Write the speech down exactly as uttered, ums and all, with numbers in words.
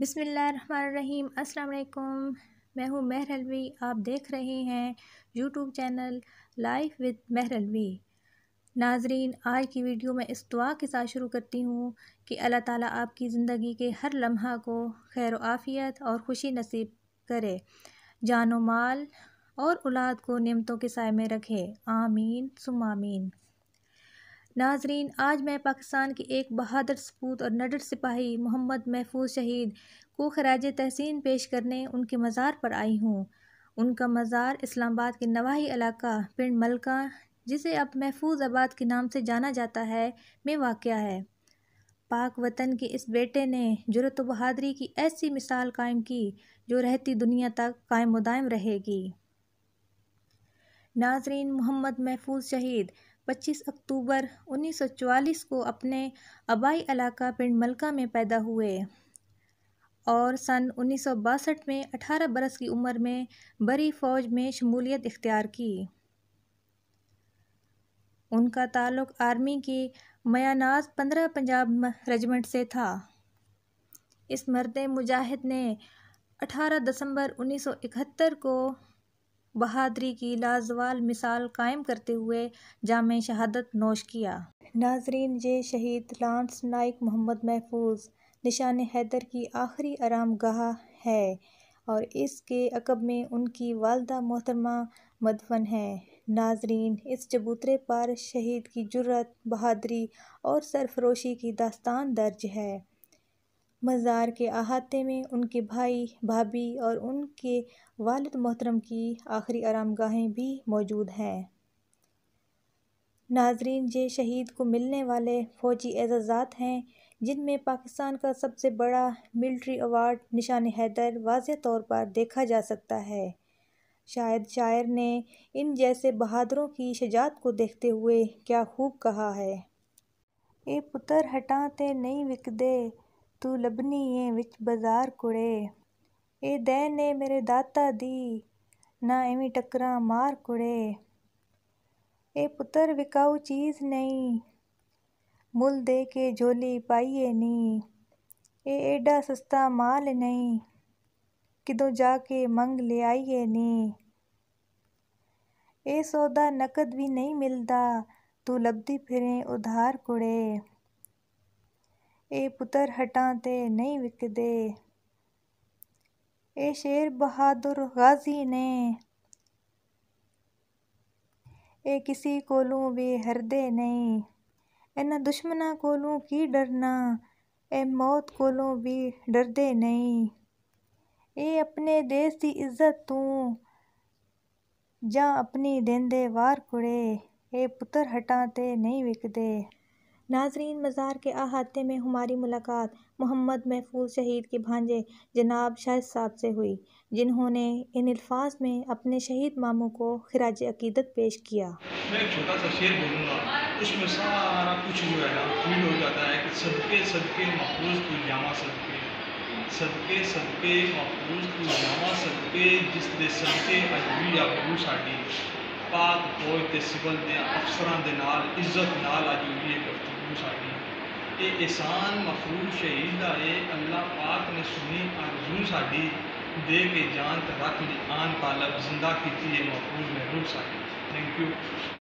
بسم اللہ الرحمن الرحیم۔ السلام علیکم، میں ہوں مہر علوی۔ آپ دیکھ رہے ہیں یوٹیوب چینل لائف وتھ مہر علوی۔ ناظرین، آج کی ویڈیو میں اس دعا کے ساتھ شروع کرتی ہوں کہ اللہ تعالیٰ آپ کی زندگی کے ہر لمحہ کو خیر و عافیت اور خوشی نصیب کرے، جان و مال اور اولاد کو نعمتوں کے سائے میں رکھے، آمین ثم آمین۔ ناظرین، آج میں پاکستان کے ایک بہادر سپوت اور نڈر سپاہی محمد محفوظ شہید کو خراج تحسین پیش کرنے ان کے مزار پر آئی ہوں۔ ان کا مزار اسلام آباد کے نواحی علاقہ پنڈ ملکہ، جسے اب محفوظ آباد کے نام سے جانا جاتا ہے، میں واقع ہے۔ پاک وطن کے اس بیٹے نے جرأت و بہادری کی ایسی مثال قائم کی جو رہتی دنیا تک قائم و دائم رہے گی۔ ناظرین، محمد محفوظ شہید پچیس اکتوبر انیس سو چوالیس کو اپنے آبائی علاقہ پنڈ ملکہ میں پیدا ہوئے اور سن انیس سو باسٹھ میں اٹھارہ برس کی عمر میں بری فوج میں شمولیت اختیار کی۔ ان کا تعلق آرمی کی میاناز پندرہ پنجاب رجمنٹ سے تھا۔ اس مرد مجاہد نے اٹھارہ دسمبر انیس سو اکہتر کو بہادری کی لازوال مثال قائم کرتے ہوئے جام شہادت نوش کیا۔ ناظرین، یہ شہید لانس نائک محمد محفوظ نشان حیدر کی آخری آرام گاہ ہے اور اس کے عقب میں ان کی والدہ محترمہ مدفن ہیں۔ ناظرین، اس چبوترے پر شہید کی جرأت، بہادری اور سرفروشی کی داستان درج ہے۔ مزار کے احاطے میں ان کے بھائی، بھابھی اور ان کے والد محترم کی آخری آرام گاہیں بھی موجود ہیں۔ ناظرین، یہ شہید کو ملنے والے فوجی اعزازات ہیں، جن میں پاکستان کا سب سے بڑا ملٹری ایوارڈ نشان حیدر واضح طور پر دیکھا جا سکتا ہے۔ شاید شاعر نے ان جیسے بہادروں کی شجاعت کو دیکھتے ہوئے کیا خوب کہا ہے: اے پتر ہٹاں تے نہیں وکدے، تو لبنی ایں وچ بازار کڑے۔ اے دین اے میرے داتا دی، نہ ایویں ٹکراں مار کڑے۔ اے پتر وکاؤ چیز نہیں، مل دے کے جھولی پائیے نی۔ اے ایڈا سستا مال نہیں، کدوں جا کے منگ لے آئیے نی۔ اے سودا نقد وی نہیں ملدا، تو لبدی پھریں ادھار کڑے۔ اے پتر ہٹاں تے نہیں وکدے۔ اے شیر بہادر غازی نے، اے کسی کولوں وی ہردے نہیں۔ انہاں دشمناں کولوں کی ڈرنا، اے موت کولوں وی ڈردے نہیں۔ اے اپنے دیس دی عزت توں، جاں اپنی دیندے وار کڑے۔ اے پتر ہٹاں تے نہیں وکدے۔ ناظرین، مزار کے احاطے میں ہماری ملاقات محمد محفوظ شہید کے بھانجے جناب شاہد صاحب سے ہوئی، جنہوں نے ان الفاظ میں اپنے شہید ماموں کو خراج عقیدت پیش کیا۔ میں ایک چھوٹا سا شعر بولوں گا، اس میں سارا کچھ جو ہے نا فیل ہو جاتا ہے کہ صدقے صدقے محفوظ تو جاواں صدقے، صدقے صدقے محفوظ تو جاواں صدقے، جس دے صدقے اج بھی آبرو ساڈی پاک فوج تے سول دے افسراں دے نال عزت نال اج بھی گفتگو ساڈی۔ یہ احسان محفوظ شہید دا ہے، اللہ پاک نے سنی آرزو ساڈی، دے کے جان تے رکھ لی آن طالب، زندہ کیتی ہے محفوظ محبوب ساڈی۔ Thank you.